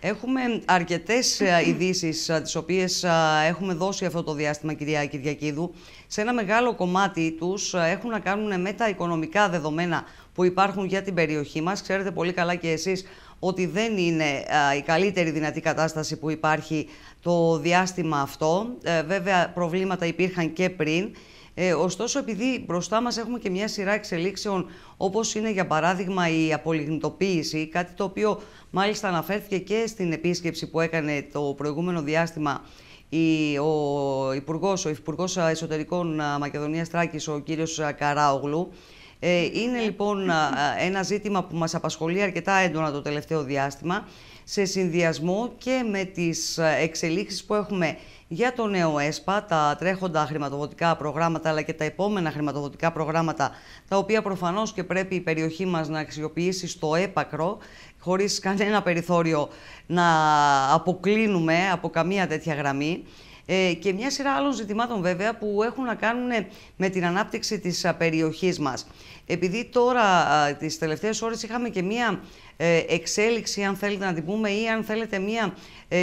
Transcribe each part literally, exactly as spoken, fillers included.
Έχουμε αρκετές ειδήσεις τις οποίες έχουμε δώσει αυτό το διάστημα, κυρία Κυριακίδου. Σε ένα μεγάλο κομμάτι τους έχουν να κάνουν με τα οικονομικά δεδομένα που υπάρχουν για την περιοχή μας. Ξέρετε πολύ καλά και εσείς ότι δεν είναι η καλύτερη δυνατή κατάσταση που υπάρχει το διάστημα αυτό. Βέβαια, προβλήματα υπήρχαν και πριν. Ε, ωστόσο, επειδή μπροστά μας έχουμε και μια σειρά εξελίξεων, όπως είναι για παράδειγμα η απολιγνητοποίηση, κάτι το οποίο μάλιστα αναφέρθηκε και στην επίσκεψη που έκανε το προηγούμενο διάστημα η, ο Υπουργός, ο Υφυπουργός Εσωτερικών Μακεδονίας Θράκης, ο κύριος Καράογλου. Ε, είναι λοιπόν ένα ζήτημα που μας απασχολεί αρκετά έντονα το τελευταίο διάστημα, σε συνδυασμό και με τις εξελίξεις που έχουμε για το νέο ΕΣΠΑ, τα τρέχοντα χρηματοδοτικά προγράμματα αλλά και τα επόμενα χρηματοδοτικά προγράμματα, τα οποία προφανώς και πρέπει η περιοχή μας να αξιοποιήσει στο έπακρο, χωρίς κανένα περιθώριο να αποκλίνουμε από καμία τέτοια γραμμή. Ε, και μια σειρά άλλων ζητημάτων βέβαια που έχουν να κάνουν με την ανάπτυξη της περιοχής μας. Επειδή τώρα τις τελευταίες ώρες είχαμε και μια ε, εξέλιξη, αν θέλετε να την πούμε, ή αν θέλετε μια,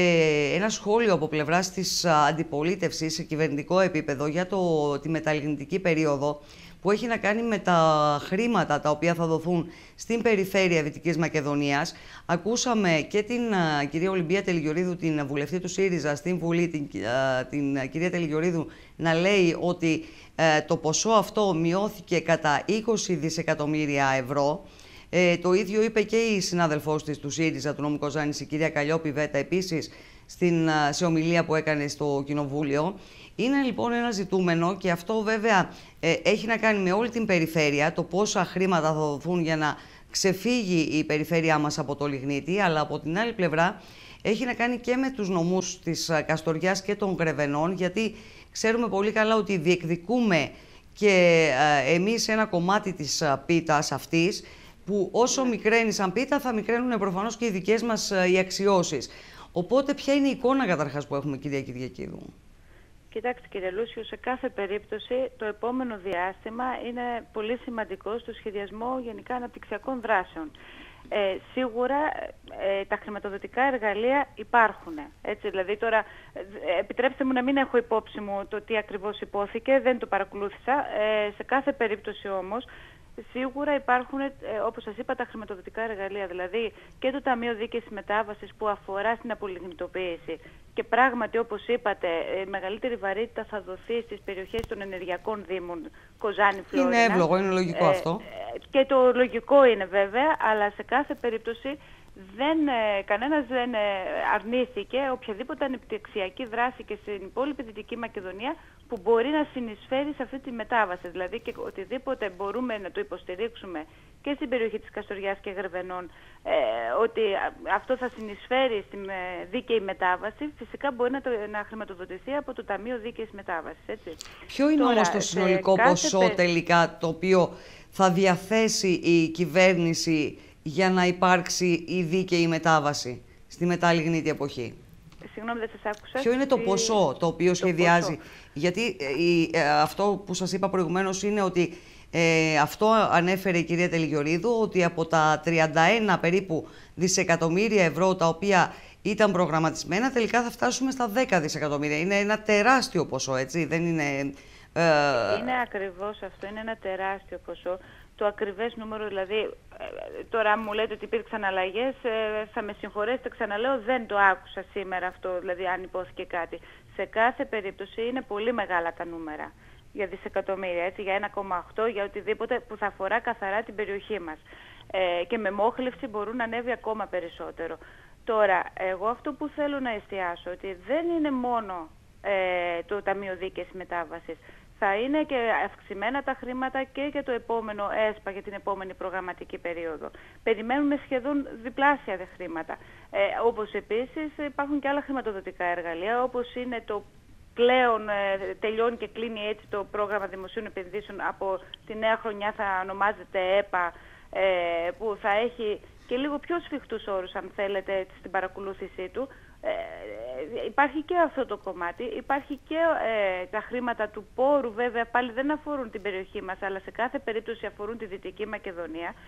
ε, ένα σχόλιο από πλευράς της αντιπολίτευσης σε κυβερνητικό επίπεδο για το, τη μεταλλιγνητική περίοδο, που έχει να κάνει με τα χρήματα τα οποία θα δοθούν στην περιφέρεια Δυτικής Μακεδονίας. Ακούσαμε και την uh, κυρία Ολυμπία Τελιγιορίδου, την βουλευτή του ΣΥΡΙΖΑ στην Βουλή, την, uh, την κυρία Τελιγιορίδου, να λέει ότι uh, το ποσό αυτό μειώθηκε κατά είκοσι δισεκατομμύρια ευρώ. Ε, το ίδιο είπε και η συνάδελφός της του ΣΥΡΙΖΑ, του Νόμου Κοζάνης, η κυρία Καλλιόπη Βέτα, επίσης στην, uh, σε ομιλία που έκανε στο Κοινοβούλιο. Είναι λοιπόν ένα ζητούμενο και αυτό βέβαια ε, έχει να κάνει με όλη την περιφέρεια, το πόσα χρήματα θα δοθούν για να ξεφύγει η περιφέρειά μας από το λιγνίτη, αλλά από την άλλη πλευρά έχει να κάνει και με τους νομούς της Καστοριάς και των Γρεβενών, γιατί ξέρουμε πολύ καλά ότι διεκδικούμε και ε, εμείς ένα κομμάτι της πίτας αυτής, που όσο μικραίνει σαν πίτα θα μικραίνουν προφανώς και οι δικές μας ε, οι αξιώσεις. Οπότε ποια είναι η εικόνα καταρχάς που έχουμε, κυρία Κυριακίδου? Κοιτάξτε κύριε Λούσιο, σε κάθε περίπτωση το επόμενο διάστημα είναι πολύ σημαντικό στο σχεδιασμό γενικά αναπτυξιακών δράσεων. Ε, σίγουρα ε, τα χρηματοδοτικά εργαλεία υπάρχουν. Έτσι, δηλαδή τώρα ε, επιτρέψτε μου να μην έχω υπόψη μου το τι ακριβώς υπόθηκε, δεν το παρακολούθησα. Ε, σε κάθε περίπτωση όμως σίγουρα υπάρχουν, ε, όπως σας είπα, τα χρηματοδοτικά εργαλεία, δηλαδή και το Ταμείο Δίκαιης Μετάβασης που αφορά στην απολιγνητοποίηση. Και πράγματι, όπως είπατε, η μεγαλύτερη βαρύτητα θα δοθεί στις περιοχές των ενεργειακών δήμων, Κοζάνη, Φλόρινα. Είναι εύλογο, είναι λογικό ε, αυτό. Και το λογικό είναι βέβαια, αλλά σε κάθε περίπτωση δεν, κανένας δεν αρνήθηκε οποιαδήποτε ανεπτυξιακή δράση και στην υπόλοιπη Δυτική Μακεδονία που μπορεί να συνεισφέρει σε αυτή τη μετάβαση. Δηλαδή και οτιδήποτε μπορούμε να το υποστηρίξουμε και στην περιοχή της Καστοριάς και Γρεβενών, ε, ότι αυτό θα συνεισφέρει στη δίκαιη μετάβαση, φυσικά μπορεί να, το, να χρηματοδοτηθεί από το Ταμείο Δίκαιης Μετάβασης. Έτσι. Ποιο είναι Τώρα, όμως το συνολικό ποσό πε... τελικά το οποίο θα διαθέσει η κυβέρνηση για να υπάρξει η δίκαιη μετάβαση στη μεταλλιγνήτη εποχή? Συγγνώμη, δεν σας άκουσα. Ποιο είναι το ποσό το οποίο το σχεδιάζει? Ποσό. Γιατί ε, ε, αυτό που σας είπα προηγουμένως είναι ότι ε, αυτό ανέφερε η κυρία Τελιγιορίδου, ότι από τα τριάντα ένα περίπου δισεκατομμύρια ευρώ τα οποία ήταν προγραμματισμένα, τελικά θα φτάσουμε στα δέκα δισεκατομμύρια. Είναι ένα τεράστιο ποσό, έτσι, δεν είναι... Ε... Είναι ακριβώς αυτό, είναι ένα τεράστιο ποσό. Το ακριβές νούμερο, δηλαδή, τώρα μου λέτε ότι υπήρξαν αλλαγές, θα με συγχωρέσετε, ξαναλέω, δεν το άκουσα σήμερα αυτό, δηλαδή αν υπόθηκε κάτι. Σε κάθε περίπτωση είναι πολύ μεγάλα τα νούμερα για δισεκατομμύρια, έτσι, για ένα κόμμα οκτώ, για οτιδήποτε που θα αφορά καθαρά την περιοχή μας. Ε, και με μόχλευση μπορούν να ανέβει ακόμα περισσότερο. Τώρα, εγώ αυτό που θέλω να εστιάσω, ότι δεν είναι μόνο ε, το Ταμείο Δίκαιης Μετάβασης. Θα είναι και αυξημένα τα χρήματα και για το επόμενο ΕΣΠΑ, για την επόμενη προγραμματική περίοδο. Περιμένουμε σχεδόν διπλάσια χρήματα. Ε, όπως επίσης υπάρχουν και άλλα χρηματοδοτικά εργαλεία, όπως είναι το πλέον ε, τελειώνει και κλείνει έτσι το πρόγραμμα δημοσίων επενδύσεων, από τη νέα χρονιά θα ονομάζεται ΕΠΑ, ε, που θα έχει και λίγο πιο σφιχτούς όρους, αν θέλετε, στην παρακολούθησή του. Ε, υπάρχει και αυτό το κομμάτι, υπάρχει και ε, τα χρήματα του πόρου, βέβαια πάλι δεν αφορούν την περιοχή μας, αλλά σε κάθε περίπτωση αφορούν τη Δυτική Μακεδονία,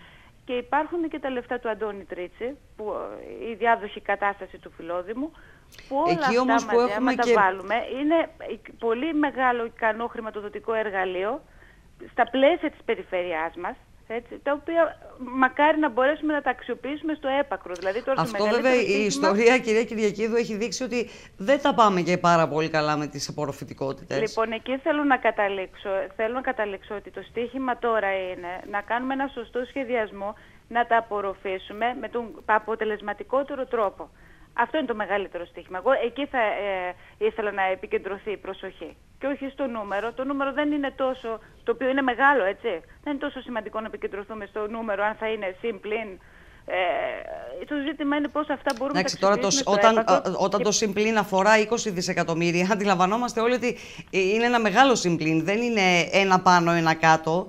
Και υπάρχουν και τα λεφτά του Αντώνη Τρίτσι, που, η διάδοχη κατάσταση του Φιλόδημου, που όλα Εκεί αυτά όμως που μαζί, έχουμε άμα και... τα βάλουμε, είναι πολύ μεγάλο ικανό χρηματοδοτικό εργαλείο στα πλαίσια της περιφερειάς μας, έτσι, τα οποία μακάρι να μπορέσουμε να τα αξιοποιήσουμε στο έπακρο. Δηλαδή, τώρα αυτό βέβαια η στοίχημα... ιστορία, κυρία Κυριακίδου, έχει δείξει ότι δεν τα πάμε και πάρα πολύ καλά με τις απορροφητικότητες. Λοιπόν, εκεί θέλω να καταλήξω. Θέλω να καταλήξω ότι το στίχημα τώρα είναι να κάνουμε ένα σωστό σχεδιασμό, να τα απορροφήσουμε με τον αποτελεσματικότερο τρόπο. Αυτό είναι το μεγαλύτερο στίχημα. Εγώ εκεί θα ε, ήθελα να επικεντρωθεί η προσοχή. Και όχι στο νούμερο. Το νούμερο δεν είναι τόσο, το οποίο είναι μεγάλο, έτσι. Δεν είναι τόσο σημαντικό να επικεντρωθούμε στο νούμερο, αν θα είναι συν, πλην. Ε, το ζήτημα είναι πώς αυτά μπορούμε Εντάξει, να τα τώρα αξιοποιήσουμε το, στο όταν, έπακρο. όταν Και... το συμπλήν αφορά είκοσι δισεκατομμύρια, αντιλαμβανόμαστε όλοι ότι είναι ένα μεγάλο συμπλήν. Δεν είναι ένα πάνω, ένα κάτω.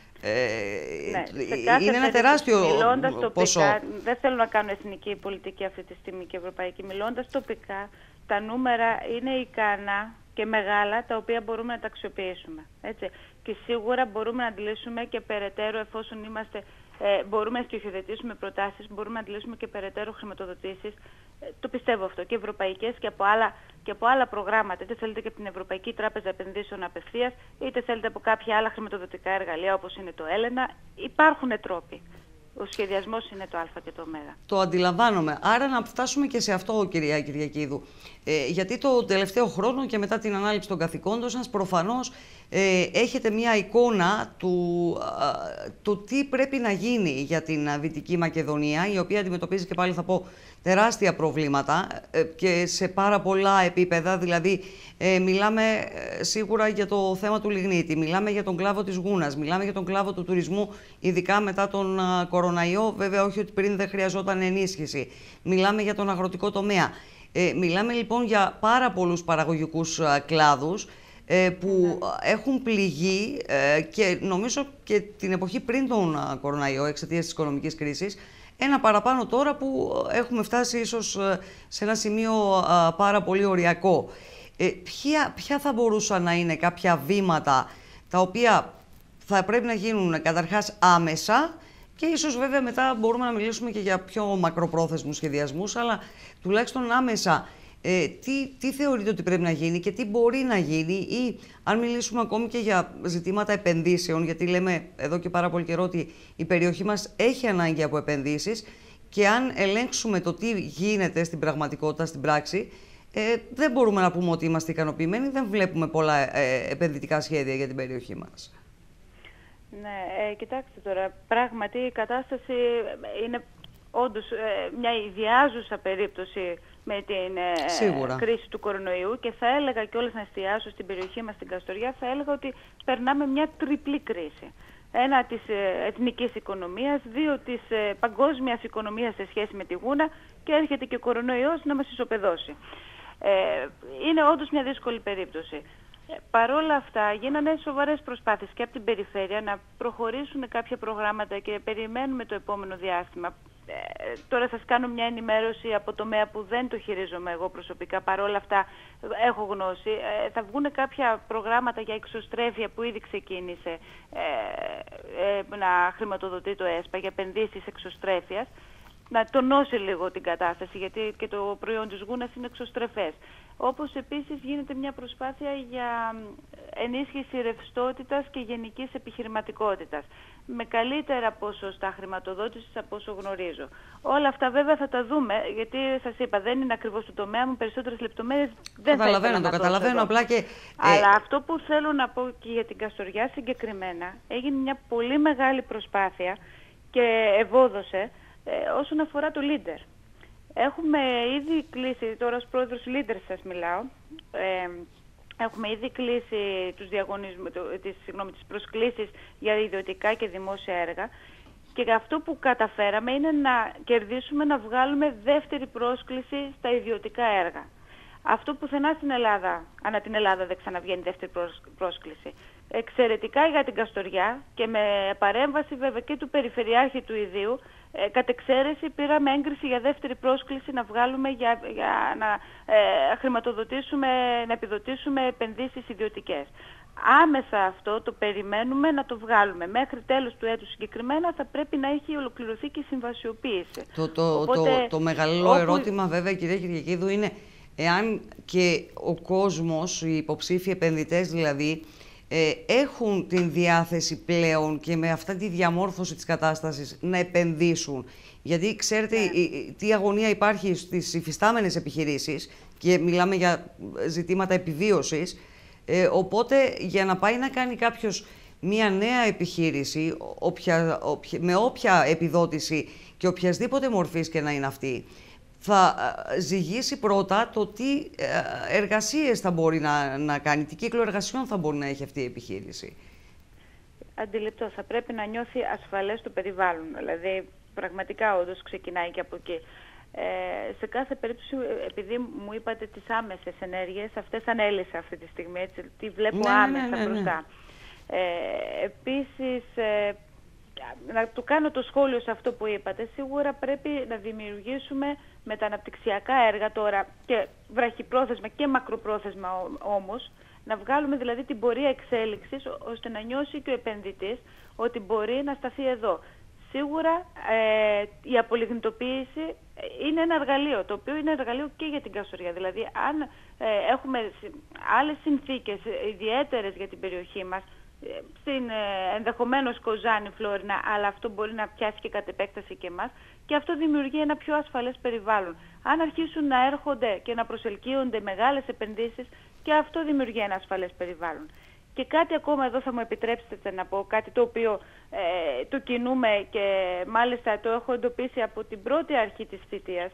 Ε, ναι, είναι ένα τεράστιο τοπικά, ποσό. Δεν θέλω να κάνω εθνική πολιτική αυτή τη στιγμή και ευρωπαϊκή. Μιλώντας τοπικά, τα νούμερα είναι ικανά και μεγάλα, τα οποία μπορούμε να τα αξιοποιήσουμε. Έτσι. Και σίγουρα μπορούμε να αντιλήσουμε και περαιτέρω, εφόσον είμαστε, ε, μπορούμε να στοιχειοθετήσουμε προτάσεις, μπορούμε να αντιλήσουμε και περαιτέρω χρηματοδοτήσεις. Ε, το πιστεύω αυτό, και ευρωπαϊκές και από άλλα, και από άλλα προγράμματα. Είτε θέλετε και από την Ευρωπαϊκή Τράπεζα Επενδύσεων απευθείας, είτε θέλετε από κάποια άλλα χρηματοδοτικά εργαλεία, όπως είναι το Έλενα. Υπάρχουν τρόποι. Ο σχεδιασμός είναι το Α και το Ω. Το αντιλαμβάνομαι. Άρα να φτάσουμε και σε αυτό, κυρία Κυριακίδου. Ε, γιατί το τελευταίο χρόνο και μετά την ανάληψη των καθηκόντων σας, προφανώς ε, έχετε μια εικόνα του ε, το τι πρέπει να γίνει για την Δυτική Μακεδονία, η οποία αντιμετωπίζει, και πάλι θα πω, τεράστια προβλήματα ε, και σε πάρα πολλά επίπεδα. Δηλαδή, ε, μιλάμε ε, σίγουρα για το θέμα του λιγνίτη, μιλάμε για τον κλάδο της γούνας, μιλάμε για τον κλάδο του τουρισμού, ειδικά μετά τον α, κοροναϊό. Βέβαια, όχι ότι πριν δεν χρειαζόταν ενίσχυση. Μιλάμε για τον αγροτικό τομέα. Ε, μιλάμε λοιπόν για πάρα πολλούς παραγωγικούς α, κλάδους ε, που mm. έχουν πληγεί ε, και νομίζω και την εποχή πριν τον α, κοροναϊό, εξαιτίας της οικονομικής κρίσης. Ένα παραπάνω τώρα που έχουμε φτάσει ίσως σε ένα σημείο α, πάρα πολύ οριακό. Ε, ποια, ποια θα μπορούσαν να είναι κάποια βήματα τα οποία θα πρέπει να γίνουν καταρχάς άμεσα, και ίσως βέβαια μετά μπορούμε να μιλήσουμε και για πιο μακροπρόθεσμους σχεδιασμούς, αλλά τουλάχιστον άμεσα ε, τι, τι θεωρείτε ότι πρέπει να γίνει και τι μπορεί να γίνει, ή αν μιλήσουμε ακόμη και για ζητήματα επενδύσεων, γιατί λέμε εδώ και πάρα πολύ καιρό ότι η περιοχή μας έχει ανάγκη από επενδύσεις, και αν ελέγξουμε το τι γίνεται στην πραγματικότητα, στην πράξη, ε, δεν μπορούμε να πούμε ότι είμαστε ικανοποιημένοι, δεν βλέπουμε πολλά ε, επενδυτικά σχέδια για την περιοχή μας. Ναι, ε, κοιτάξτε τώρα, πράγματι η κατάσταση είναι όντως ε, μια ιδιάζουσα περίπτωση με την ε, κρίση του κορονοϊού, και θα έλεγα κιόλας, να εστιάσω στην περιοχή μας, στην Καστοριά, θα έλεγα ότι περνάμε μια τριπλή κρίση. Ένα της ε, εθνικής οικονομίας, δύο της ε, παγκόσμιας οικονομίας σε σχέση με τη γούνα, και έρχεται και ο κορονοϊός να μας ισοπεδώσει. Ε, είναι όντως μια δύσκολη περίπτωση. Ε, Παρ' όλα αυτά γίνανε σοβαρές προσπάθειες και από την περιφέρεια να προχωρήσουν κάποια προγράμματα, και περιμένουμε το επόμενο διάστημα. Ε, τώρα σας κάνω μια ενημέρωση από τομέα που δεν το χειρίζομαι εγώ προσωπικά, παρόλα αυτά έχω γνώση. Ε, θα βγουν κάποια προγράμματα για εξωστρέφεια που ήδη ξεκίνησε ε, ε, να χρηματοδοτεί το ΕΣΠΑ για επενδύσεις εξωστρέφειας, να τονώσει λίγο την κατάσταση, γιατί και το προϊόν της γούνας είναι εξωστρεφές. Όπως επίσης γίνεται μια προσπάθεια για ενίσχυση ρευστότητας και γενικής επιχειρηματικότητας, με καλύτερα ποσοστά χρηματοδότησης από όσο γνωρίζω. Όλα αυτά βέβαια θα τα δούμε, γιατί σας είπα, δεν είναι ακριβώς το τομέα μου, περισσότερες λεπτομέρειες δεν θα ήθελα να το καταλαβαίνω, απλά και... Αλλά ε... αυτό που θέλω να πω και για την Καστοριά συγκεκριμένα, έγινε μια πολύ μεγάλη προσπάθεια και ευόδωσε ε, όσον αφορά το Leader. Έχουμε ήδη κλείσει, τώρα ως πρόεδρος Leader σας μιλάω, ε, έχουμε ήδη κλείσει τους διαγωνισμούς, τις, συγγνώμη, τις προσκλήσεις για ιδιωτικά και δημόσια έργα, και αυτό που καταφέραμε είναι να κερδίσουμε, να βγάλουμε δεύτερη πρόσκληση στα ιδιωτικά έργα. Αυτό πουθενά στην Ελλάδα, ανά την Ελλάδα δεν ξαναβγαίνει δεύτερη πρόσκληση. εξαιρετικά για την Καστοριά και με παρέμβαση βέβαια και του Περιφερειάρχη του Ιδίου. Ε, κατ' εξαίρεση πήραμε έγκριση για δεύτερη πρόσκληση να βγάλουμε για, για να ε, χρηματοδοτήσουμε, να επιδοτήσουμε επενδύσεις ιδιωτικές. Άμεσα αυτό το περιμένουμε να το βγάλουμε. Μέχρι τέλος του έτους συγκεκριμένα θα πρέπει να έχει ολοκληρωθεί και η συμβασιοποίηση. Το, το, Οπότε, το, το μεγάλο όπου... ερώτημα βέβαια, κυρία Κυριακίδου, είναι εάν και ο κόσμος, οι υποψήφιοι επενδυτές δηλαδή, ε, έχουν την διάθεση πλέον και με αυτή τη διαμόρφωση της κατάστασης να επενδύσουν. Γιατί ξέρετε ναι. η, τι αγωνία υπάρχει στις υφιστάμενες επιχειρήσεις και μιλάμε για ζητήματα επιβίωσης. Ε, οπότε για να πάει να κάνει κάποιος μια νέα επιχείρηση, όποια, όποια, με όποια επιδότηση και οποιασδήποτε μορφής και να είναι αυτή, θα ζυγίσει πρώτα το τι εργασίες θα μπορεί να, να κάνει, τι κύκλο εργασιών θα μπορεί να έχει αυτή η επιχείρηση. Αντιληπτό, θα πρέπει να νιώθει ασφαλές το περιβάλλον, δηλαδή πραγματικά όντως ξεκινάει και από εκεί. Ε, σε κάθε περίπτωση, επειδή μου είπατε τις άμεσες ενέργειες, αυτές ανέλησα αυτή τη στιγμή, έτσι, τι βλέπω ναι, άμεσα ναι, ναι, ναι. μπροστά. Ε, επίσης, ε, να του κάνω το σχόλιο σε αυτό που είπατε, σίγουρα πρέπει να δημιουργήσουμε με τα αναπτυξιακά έργα τώρα και βραχυπρόθεσμα και μακροπρόθεσμα όμως, να βγάλουμε δηλαδή την πορεία εξέλιξης ώστε να νιώσει και ο επενδυτής ότι μπορεί να σταθεί εδώ. Σίγουρα ε, η απολιγνητοποίηση είναι ένα εργαλείο, το οποίο είναι εργαλείο και για την Καστοριά. Δηλαδή, αν ε, έχουμε άλλες συνθήκες ιδιαίτερες για την περιοχή μας, στην ε, ενδεχομένως Κοζάνη, Φλόρινα, αλλά αυτό μπορεί να πιάσει και κατ' επέκταση και εμάς, και αυτό δημιουργεί ένα πιο ασφαλές περιβάλλον. Αν αρχίσουν να έρχονται και να προσελκύονται μεγάλες επενδύσεις, και αυτό δημιουργεί ένα ασφαλές περιβάλλον. Και κάτι ακόμα εδώ θα μου επιτρέψετε να πω, κάτι το οποίο ε, το κινούμε και μάλιστα το έχω εντοπίσει από την πρώτη αρχή της θητείας.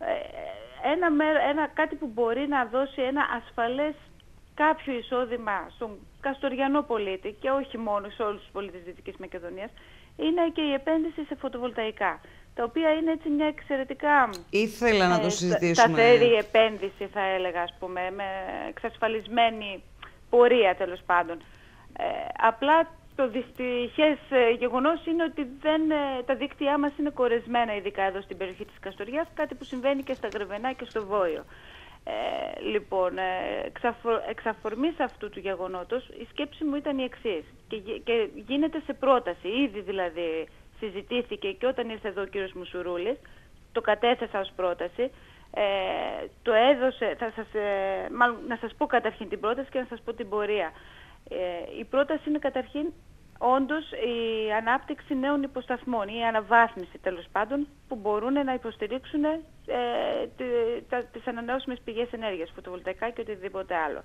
Ε, ένα, ένα, κάτι που μπορεί να δώσει ένα ασφαλές κάποιο εισόδημα στον καστοριανό πολίτη και όχι μόνο σε όλους τους πολίτες της Δυτικής Μακεδονίας, είναι και η επένδυση σε φωτοβολταϊκά, τα οποία είναι έτσι μια εξαιρετικά Ήθελα να ε, το συζητήσουμε. σταθερή επένδυση, θα έλεγα, ας πούμε, με εξασφαλισμένη πορεία τέλος πάντων. Ε, απλά το δυστυχές γεγονός είναι ότι δεν, τα δίκτυά μας είναι κορεσμένα, ειδικά εδώ στην περιοχή της Καστοριάς, κάτι που συμβαίνει και στα Γρεβενά και στο Βόιο. Ε, λοιπόν, ε, εξαφο, εξαφορμής αυτού του γεγονότος, η σκέψη μου ήταν η εξής και, και γίνεται σε πρόταση, ήδη δηλαδή συζητήθηκε και όταν ήρθε εδώ ο κύριος Μουσουρούλης, το κατέθεσα ως πρόταση, ε, το έδωσε, θα σας, ε, μάλλον να σας πω καταρχήν την πρόταση και να σας πω την πορεία. Ε, η πρόταση είναι καταρχήν όντως η ανάπτυξη νέων υποσταθμών ή η αναβάθμιση τέλος πάντων που μπορούν να υποστηρίξουν ε, τη, τα, τις ανανεώσιμες πηγές ενέργειας, φωτοβολταϊκά και οτιδήποτε άλλο.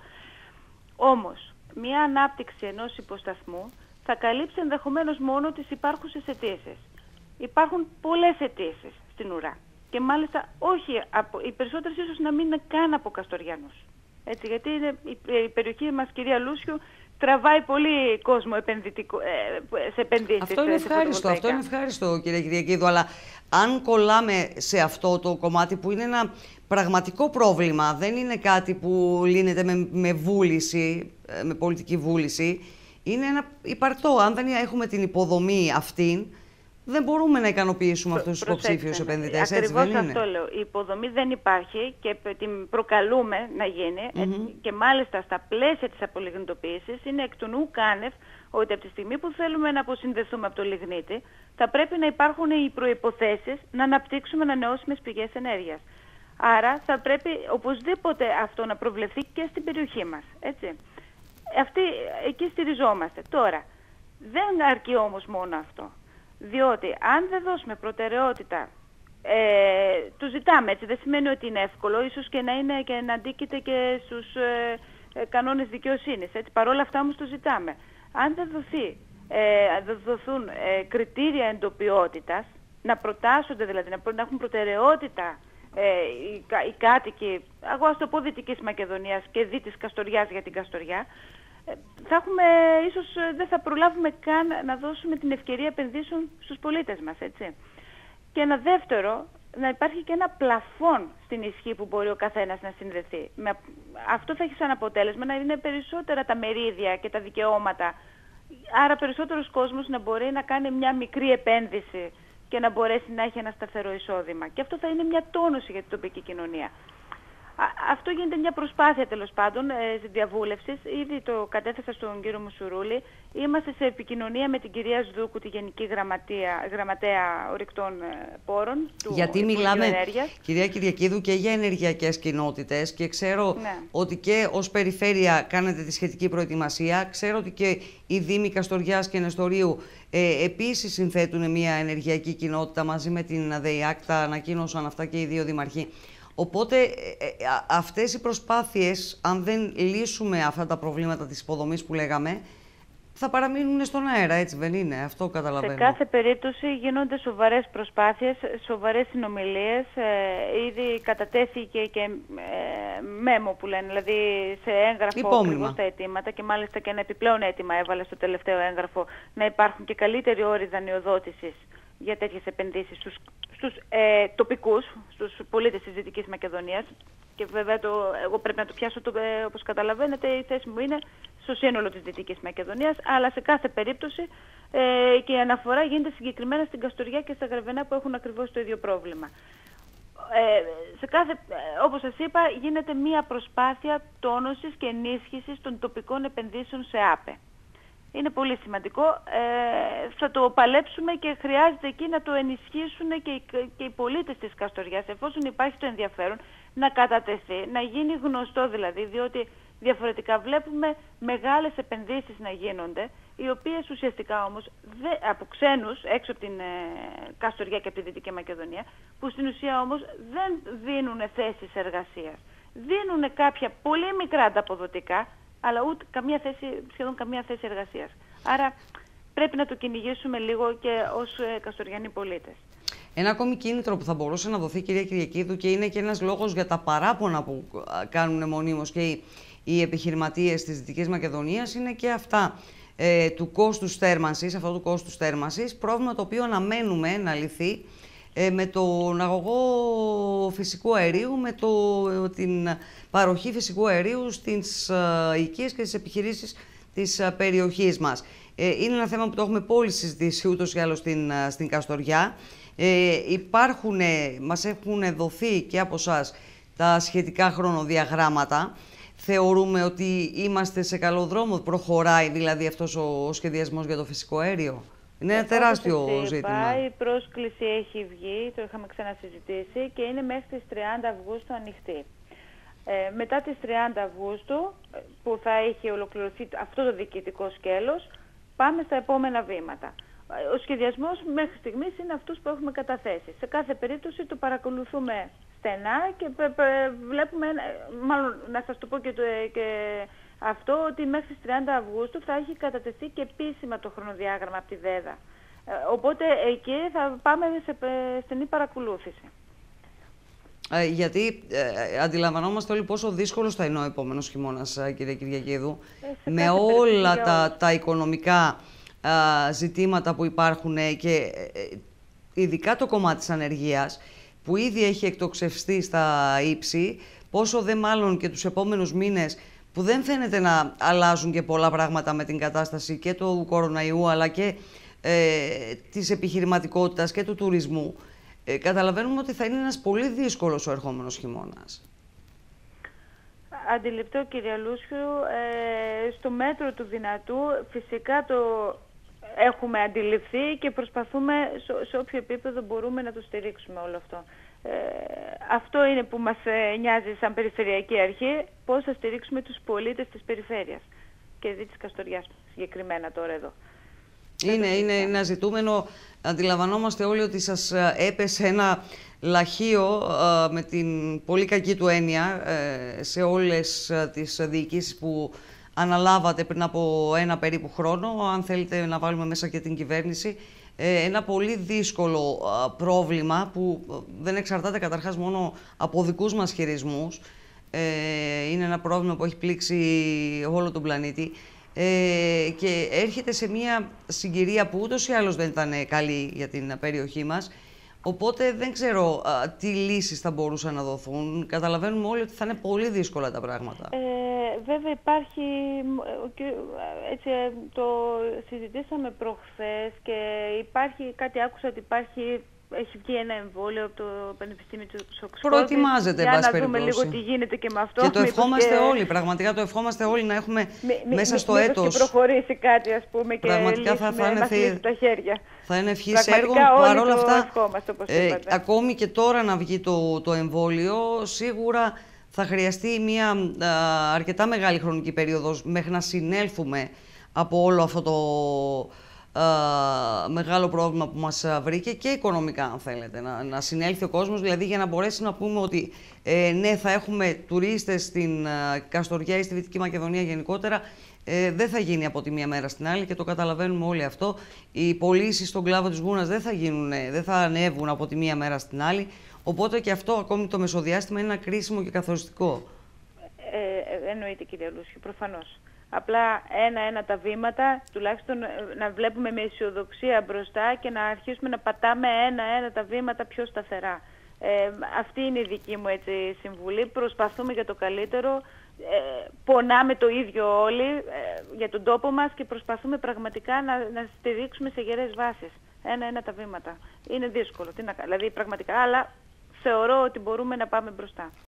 Όμως, μια ανάπτυξη ενός υποσταθμού θα καλύψει ενδεχομένως μόνο τις υπάρχουσες αιτήσεις. Υπάρχουν πολλές αιτήσεις στην ουρά και μάλιστα όχι, από, οι περισσότερες ίσως να μην είναι καν από Καστοριανούς. Έτσι, γιατί είναι, η, η περιοχή μας, κυρία Λούσιου, τραβάει πολύ κόσμο επενδυτικό, ε, σε επενδύσεις. Αυτό είναι ευχάριστο, αυτό είναι ευχάριστο, κύριε Κυριακίδου, αλλά αν κολλάμε σε αυτό το κομμάτι που είναι ένα πραγματικό πρόβλημα, δεν είναι κάτι που λύνεται με, με βούληση, με πολιτική βούληση, είναι ένα υπαρκτό. Αν δεν έχουμε την υποδομή αυτήν, δεν μπορούμε να ικανοποιήσουμε αυτούς τους υποψήφιους επενδυτές, έτσι δεν είναι? Ακριβώς αυτό λέω. Η υποδομή δεν υπάρχει και την προκαλούμε να γίνει mm-hmm. και μάλιστα στα πλαίσια της απολιγνητοποίησης είναι εκ του νου κάνευ ότι από τη στιγμή που θέλουμε να αποσυνδεθούμε από το λιγνίτη θα πρέπει να υπάρχουν οι προϋποθέσεις να αναπτύξουμε ανανεώσιμες πηγές ενέργειας. Άρα θα πρέπει οπωσδήποτε αυτό να προβλεφθεί και στην περιοχή μας, έτσι. Αυτή, εκεί στηριζόμαστε. Τώρα, δεν αρκεί όμως μόνο αυτό. Διότι αν δεν δώσουμε προτεραιότητα, ε, το ζητάμε, έτσι, δεν σημαίνει ότι είναι εύκολο, ίσως και να είναι και να αντίκειται και στους ε, ε, κανόνες δικαιοσύνης, έτσι, παρόλα αυτά όμως το ζητάμε. Αν δεν δοθεί, ε, δεν δοθούν ε, κριτήρια εντοπιότητας, να προτάσσονται δηλαδή, να, να έχουν προτεραιότητα ε, οι, οι κάτοικοι, εγώ ας το πω Δυτικής Μακεδονίας και δι της Καστοριάς για την Καστοριά, θα έχουμε, ίσως δεν θα προλάβουμε καν να δώσουμε την ευκαιρία επενδύσεων στους πολίτες μας, έτσι. Και ένα δεύτερο, να υπάρχει και ένα πλαφόν στην ισχύ που μπορεί ο καθένας να συνδεθεί. Με, αυτό θα έχει σαν αποτέλεσμα να είναι περισσότερα τα μερίδια και τα δικαιώματα. Άρα περισσότερος κόσμος να μπορεί να κάνει μια μικρή επένδυση και να μπορέσει να έχει ένα σταθερό εισόδημα. Και αυτό θα είναι μια τόνωση για την τοπική κοινωνία. Αυτό γίνεται μια προσπάθεια τέλος πάντων ε, διαβούλευσης. Ήδη το κατέθεσα στον κύριο Μουσουρούλη. Είμαστε σε επικοινωνία με την κυρία Σδούκου, τη Γενική Γραμματεία, Γραμματέα Ορυκτών Πόρων του Γιατί μιλάμε, Ενέργειας. Κυρία Κυριακίδου, και για ενεργειακές κοινότητες και ξέρω ναι. ότι και ως περιφέρεια κάνετε τη σχετική προετοιμασία. Ξέρω ότι και οι Δήμοι Καστοριάς και Νεστορίου ε, επίσης συνθέτουν μια ενεργειακή κοινότητα μαζί με την ΔΕΙΑΚ. Τα ανακοίνωσαν αυτά και οι δύο δήμαρχοι. Οπότε ε, ε, αυτές οι προσπάθειες, αν δεν λύσουμε αυτά τα προβλήματα της υποδομής που λέγαμε, θα παραμείνουν στον αέρα, έτσι δεν είναι? Αυτό καταλαβαίνω. Σε κάθε περίπτωση γίνονται σοβαρές προσπάθειες, σοβαρές συνομιλίες. Ε, ήδη κατατέθηκε και ε, μέμο που λένε, δηλαδή σε έγγραφο ακριβώς τα αιτήματα, και μάλιστα και ένα επιπλέον αίτημα έβαλε στο τελευταίο έγγραφο να υπάρχουν και καλύτεροι όροι δανειοδότησης για τέτοιες επενδύσεις στους, στους ε, τοπικούς, στους πολίτες της Δυτικής Μακεδονίας. Και βέβαια το, εγώ πρέπει να το πιάσω, το, ε, όπως καταλαβαίνετε, η θέση μου είναι στο σύνολο της Δυτικής Μακεδονίας, αλλά σε κάθε περίπτωση ε, και η αναφορά γίνεται συγκεκριμένα στην Καστοριά και στα Γραβενά που έχουν ακριβώς το ίδιο πρόβλημα. Ε, σε κάθε, ε, όπως σας είπα, γίνεται μία προσπάθεια τόνωσης και ενίσχυσης των τοπικών επενδύσεων σε ΑΠΕ. Είναι πολύ σημαντικό. Ε, θα το παλέψουμε και χρειάζεται εκεί να το ενισχύσουν και οι, και οι πολίτες της Καστοριάς, εφόσον υπάρχει το ενδιαφέρον να κατατεθεί, να γίνει γνωστό δηλαδή, διότι διαφορετικά βλέπουμε μεγάλες επενδύσεις να γίνονται, οι οποίες ουσιαστικά όμως δε, από ξένους έξω από την ε, Καστοριά και από τη Δυτική Μακεδονία, που στην ουσία όμως δεν δίνουν θέσεις εργασίας. Δίνουν κάποια πολύ μικρά ανταποδοτικά, αλλά ούτε καμία θέση, σχεδόν καμία θέση εργασίας. Άρα πρέπει να το κυνηγήσουμε λίγο και ως ε, καστοριανοί πολίτες. Ένα ακόμη κίνητρο που θα μπορούσε να δοθεί, κυρία Κυριακίδου, και είναι και ένας λόγος για τα παράπονα που κάνουν μονίμως και οι, οι επιχειρηματίες της Δυτικής Μακεδονίας, είναι και αυτά ε, του κόστους θέρμανσης, αυτό του κόστους θέρμανσης, πρόβλημα το οποίο αναμένουμε να λυθεί ε, με τον αγωγό φυσικού αερίου, με το, την παροχή φυσικού αερίου στις ε, οικίες και στις επιχειρήσεις της ε, περιοχής μας. Ε, είναι ένα θέμα που το έχουμε πολύ συζητήσει ούτως ή άλλως στην, στην Καστοριά. Ε, υπάρχουν, μας έχουν δοθεί και από εσάς τα σχετικά χρονοδιαγράμματα. Θεωρούμε ότι είμαστε σε καλό δρόμο, προχωράει δηλαδή αυτός ο σχεδιασμός για το φυσικό αέριο? Είναι ένα τεράστιο είπα, ζήτημα. Η πρόσκληση έχει βγει, το είχαμε ξανασυζητήσει και είναι μέχρι τις τριάντα Αυγούστου ανοιχτή. Ε, μετά τις τριάντα Αυγούστου, που θα έχει ολοκληρωθεί αυτό το διοικητικό σκέλος, πάμε στα επόμενα βήματα. Ο σχεδιασμός μέχρι στιγμής είναι αυτός που έχουμε καταθέσει. Σε κάθε περίπτωση το παρακολουθούμε στενά και βλέπουμε, μάλλον να σας το πω και, το, και αυτό, ότι μέχρι τις τριάντα Αυγούστου θα έχει κατατεθεί και επίσημα το χρονοδιάγραμμα από τη ΔΕΔΑ. Οπότε εκεί θα πάμε σε στενή παρακολούθηση. Ε, γιατί ε, αντιλαμβανόμαστε όλοι πόσο δύσκολος θα είναι ο επόμενος χειμώνας, κύριε Κυριακίδου, ε, με όλα τα, τα οικονομικά α, ζητήματα που υπάρχουν και ε, ειδικά το κομμάτι της ανεργίας, που ήδη έχει εκτοξευστεί στα ύψη, πόσο δε μάλλον και τους επόμενους μήνες, που δεν φαίνεται να αλλάζουν και πολλά πράγματα με την κατάσταση και του κοροναϊού, αλλά και ε, της επιχειρηματικότητας και του τουρισμού. Ε, καταλαβαίνουμε ότι θα είναι ένας πολύ δύσκολος ο ερχόμενος χειμώνας. Αντιληπτό, κύριε Λούσιου. Ε, στο μέτρο του δυνατού φυσικά το έχουμε αντιληφθεί και προσπαθούμε σε, σε όποιο επίπεδο μπορούμε να το στηρίξουμε όλο αυτό. Ε, αυτό είναι που μας ε, νοιάζει σαν Περιφερειακή Αρχή, πώς θα στηρίξουμε τους πολίτες της περιφέρειας και δι της Καστοριάς συγκεκριμένα τώρα εδώ. Είναι, είναι ένα ζητούμενο. Αντιλαμβανόμαστε όλοι ότι σας έπεσε ένα λαχείο με την πολύ κακή του έννοια σε όλες τις διοικήσεις που αναλάβατε πριν από ένα περίπου χρόνο. Αν θέλετε να βάλουμε μέσα και την κυβέρνηση. Ένα πολύ δύσκολο πρόβλημα που δεν εξαρτάται καταρχάς μόνο από δικούς μας χειρισμούς. Είναι ένα πρόβλημα που έχει πλήξει όλο τον πλανήτη. Ε, και έρχεται σε μια συγκυρία που ούτως ή άλλως δεν ήταν καλή για την περιοχή μας, Οπότε δεν ξέρω α, τι λύσεις θα μπορούσαν να δοθούν. Καταλαβαίνουμε όλοι ότι θα είναι πολύ δύσκολα τα πράγματα. Ε, βέβαια υπάρχει, έτσι το συζητήσαμε προχθές και υπάρχει κάτι, άκουσα ότι υπάρχει, έχει βγει ένα εμβόλιο από το Πανεπιστήμιο του Οξφόρδου. Προετοιμάζεται, εν πάση περιπτώσει. Για να δούμε λίγο τι γίνεται και με αυτό. Και το ευχόμαστε και... όλοι, πραγματικά το ευχόμαστε όλοι να έχουμε μη, μέσα μη, στο μη, έτος. Και προχωρήσει κάτι, ας πούμε, και πραγματικά θα, θα είναι θεία... τα χέρια. Θα είναι ευχής έργο. Παρ' όλα αυτά, ε, ακόμη και τώρα να βγει το, το εμβόλιο, σίγουρα θα χρειαστεί μια α, αρκετά μεγάλη χρονική περίοδος μέχρι να συνέλθουμε από όλο αυτό το α, μεγάλο πρόβλημα που μας βρήκε και οικονομικά, αν θέλετε, να, να συνέλθει ο κόσμος, δηλαδή για να μπορέσει να πούμε ότι ε, ναι, θα έχουμε τουρίστες στην α, Καστοριά ή στη Δυτική Μακεδονία γενικότερα. Ε, δεν θα γίνει από τη μία μέρα στην άλλη και το καταλαβαίνουμε όλοι αυτό. Οι πωλήσεις στον κλάδο της γούνας δεν θα γίνουν, δεν θα ανέβουν από τη μία μέρα στην άλλη. Οπότε και αυτό ακόμη το μεσοδιάστημα είναι ένα κρίσιμο και καθοριστικό. Ε, εννοείται, κύριε Λούσιο, προφανώς. Απλά ένα-ένα τα βήματα, τουλάχιστον να βλέπουμε με αισιοδοξία μπροστά και να αρχίσουμε να πατάμε ένα-ένα τα βήματα πιο σταθερά. Ε, αυτή είναι η δική μου έτσι, συμβουλή. Προσπαθούμε για το καλύτερο. Ε, πονάμε το ίδιο όλοι ε, για τον τόπο μας και προσπαθούμε πραγματικά να, να στηρίξουμε σε γερές βάσεις. Ένα-ένα τα βήματα. Είναι δύσκολο, τι να, δηλαδή πραγματικά, αλλά θεωρώ ότι μπορούμε να πάμε μπροστά.